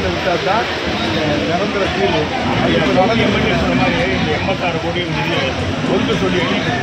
பகுதிகளில் விட்டால் தான் நிரந்தர தீர்வு. எம்எல்ஏ சொன்ன மாதிரி இந்த 86 கோடி நிதியை ஒதுக்க சொல்லி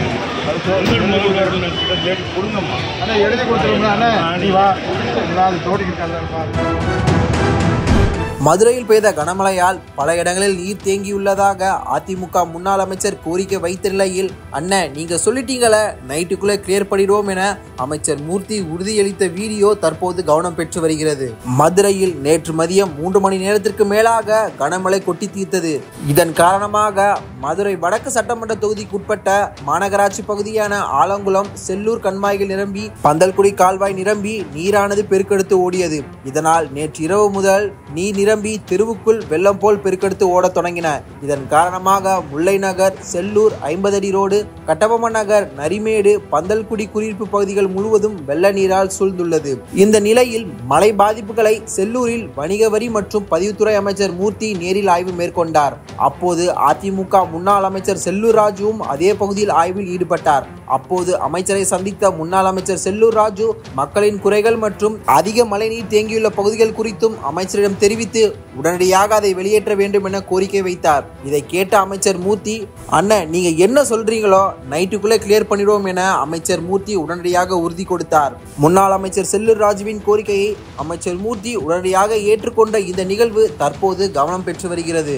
கொடுங்கம்மா. ஆனால் எழுதி கொடுத்துருவோம்னா அண்ணா நீ வா நான் தோட்டிக்கிட்டு பாருங்க. மதுரையில் பெய்த கனமழையால் பல இடங்களில் நீர் தேங்கியுள்ளதாக அதிமுக முன்னாள் அமைச்சர் கோரிக்கை வைத்த நிலையில், அண்ணன் நீங்க சொல்லிட்டீங்களே நைட்டுக்குள்ளே கிளியர் பண்ணிடுவோம் என அமைச்சர் மூர்த்தி உறுதியளித்த வீடியோ தற்போது கவனம் பெற்று வருகிறது. மதுரையில் நேற்று மதியம் 3 மணி நேரத்திற்கு மேலாக கனமழை கொட்டி தீர்த்தது. இதன் காரணமாக மதுரை வடக்கு சட்டமன்ற தொகுதிக்குட்பட்ட மாநகராட்சி பகுதியான ஆலங்குளம், செல்லூர் கண்மாய்கள் நிரம்பி பந்தல்குடி கால்வாய் நிரம்பி நீரானது பெருக்கெடுத்து ஓடியது. இதனால் நேற்று இரவு முதல் நீர் நிரம்பி தெருவுக்குள் வெள்ளம் போல் பெருக்கெடுத்து ஓடத் தொடங்கின. இதன் காரணமாக முல்லை நகர், செல்லூர் 50 அடி ரோடு, கட்டபொம்மன் நகர், நரிமேடு, பந்தல்குடி குடியிருப்பு பகுதிகள் முழுவதும் வெள்ள நீரால் சூழ்ந்துள்ளது. இந்த நிலையில் மழை பாதிப்புகளை செல்லூரில் வணிக வரி மற்றும் பதிவுத்துறை அமைச்சர் மூர்த்தி நேரில் ஆய்வு மேற்கொண்டார். அப்போது அதிமுக முன்னாள் அமைச்சர் செல்லூர் ராஜுவும் அதே பகுதியில் ஆய்வில் ஈடுபட்டார். அப்போது அமைச்சரை சந்தித்த முன்னாள் அமைச்சர் செல்லூர் ராஜு மக்களின் குறைகள் மற்றும் அதிக மழைநீர் தேங்கியுள்ள பகுதிகள் குறித்தும் அமைச்சரிடம் தெரிவித்து உடனடியாக அதை வெளியேற்ற வேண்டும் என கோரிக்கை வைத்தார். இதை கேட்ட அமைச்சர் மூர்த்தி, அண்ணன் நீங்க என்ன சொல்றீங்களோ நைட்டுக்குள்ளே கிளியர் பண்ணிடுவோம் என அமைச்சர் மூர்த்தி உடனடியாக உறுதி கொடுத்தார். முன்னாள் அமைச்சர் செல்லூர் ராஜுவின் கோரிக்கையை அமைச்சர் மூர்த்தி உடனடியாக ஏற்றுக்கொண்ட இந்த நிகழ்வு தற்போது கவனம் பெற்று வருகிறது.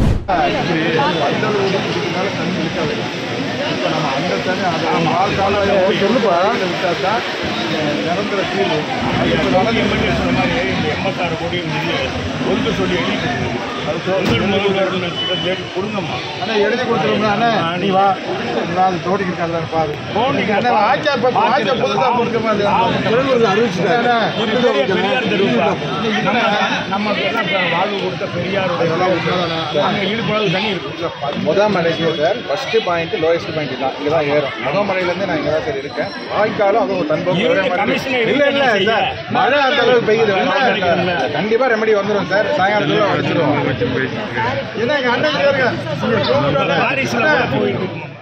இப்போ நம்ம அந்த தண்ணி அதை சொல்லுப்பா விட்டால் தான் நிரந்தர தீர்வு. எம்எல்ஏ சொன்ன மாதிரி இந்த 86 கோடி நிதியை ஒதுக்க சொல்லி கொடுங்கம்மா. ஆனால் எழுதி கொடுத்துருவோம்னா அண்ணா நீ வா நான் தோட்டிக்கிட்டு பாரு. போனீங்க அண்ணா ஆச்சா புதுசாக கொடுக்க மாதிரி அறிவிச்சுட்டாங்க. பெரியார் தெருவுப்பா நம்ம வாழ்வு கொடுத்த பெரியாருடைய ஈடுபடாத தண்ணி இருக்கு. முதல் மலைக்கு sir first point lowest point தான் இங்கே தான் ஏறும். முதமலையிலேருந்து நான் இங்கே தான் சார் இருக்கேன். வாய்க்காலும் அது ஒரு தன்பம் இல்லை இல்லை சார். மழை அந்த அளவுக்கு பெய்யுது. கண்டிப்பாக ரெமெடி வந்துடும் சார். சாயங்காலத்தில் வச்சுருவோம். என்ன எங்கள் அண்ணன்